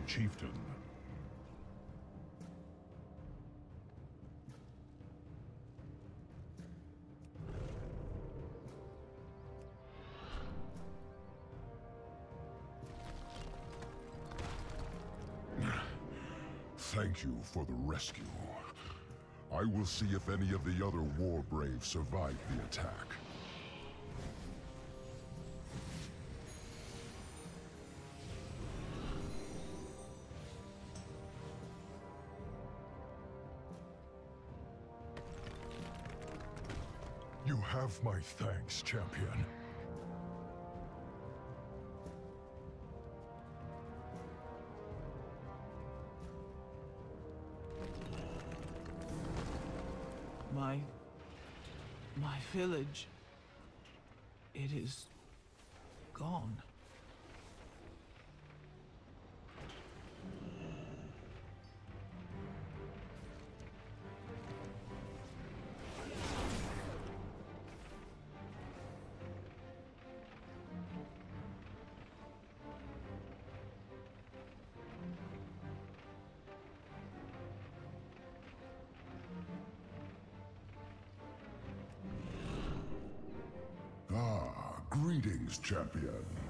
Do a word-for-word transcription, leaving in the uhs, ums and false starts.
chieftain. Thank you for the rescue. I will see if any of the other war braves survived the attack. You have my thanks, champion. My... my village... it is... gone. Ah, greetings, champion.